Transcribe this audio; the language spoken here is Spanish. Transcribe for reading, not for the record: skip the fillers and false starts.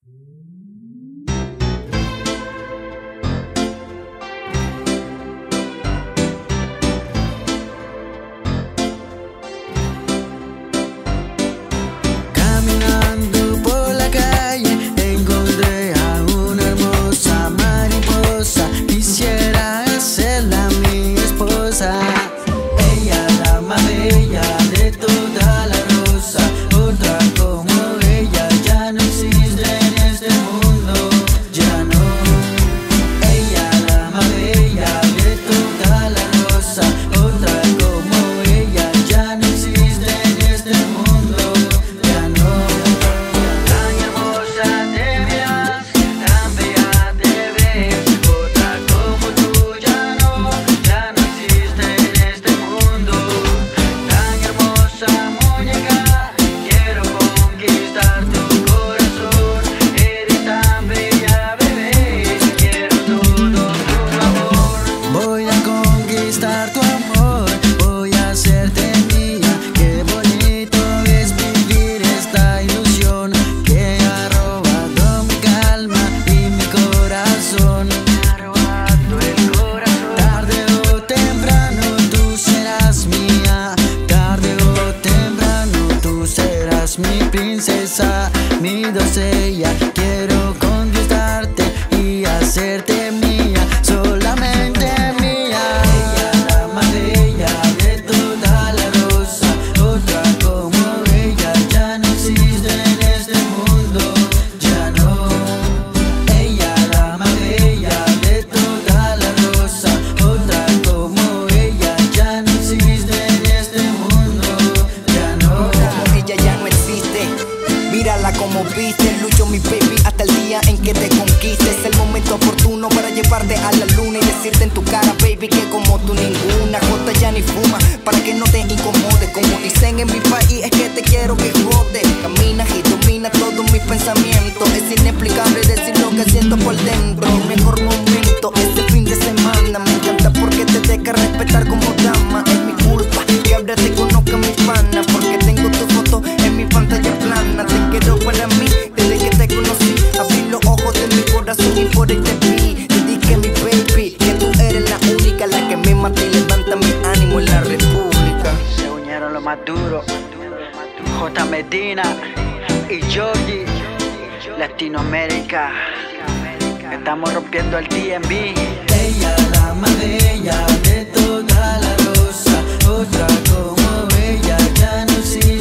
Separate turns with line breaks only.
Caminando por la calle encontré a una hermosa mariposa. Quisiera hacerla mi esposa. Ella la más bella de toda la rosa. Otra como ella ya no existe en este mundo. Ya no. Ella la más bella de toda la rosa. Otra como ella ya no existe en este mundo. Ya no. Tan hermosa te miras, tan bella te ves. Otra como tú ya no existe en este mundo. Tan hermosa muñeca, quiero conquistar tu corazón. Eres tan bella, bebé, quiero todo tu amor. Voy a conquistar tu amor, voy a hacerte mía. Qué bonito es vivir esta ilusión que ha robado mi calma y mi corazón. Me ha robado el corazón. Tarde o temprano tú serás mía. Tarde o temprano tú serás mi princesa, mi doncella. Quiero conquistarte y hacerte mía, solamente mía. Ella la más bella de toda la rosa. Otra como ella ya no existe en este mundo. Ya no. Ella la más bella de toda la rosa. Otra como ella ya no existe en este mundo. Ya no.
Como ella ya no existe, mírala como viste. Lucho mi baby hasta el día en que te conquiste. Es el momento oportuno para llevarte a la luna y decirte en tu cara, baby, que como tú ninguna jota ya ni fuma, para que no te incomode. Como dicen en mi país, es que te quiero que jode. Caminas y domina todos mis pensamientos. Es inexplicable decir lo que siento por dentro. Mi mejor momento este fin de semana. Me encanta porque te deja respetar como dama. Es mi culpa que ahora te conozca mi pana, porque tengo tu foto en mi pantalla plana. Te quiero para mí desde que te conocí. Abrí los ojos de mi corazón y por ahí te vi. Te dije mi baby que tú eres la única, la que me mata y levanta mi ánimo en la república.
Se unieron los más duros, J. Medina y Georgie, Latinoamérica. Estamos rompiendo el DMV. Ella la más bella de toda la rosa. Otra como ella ya no existe.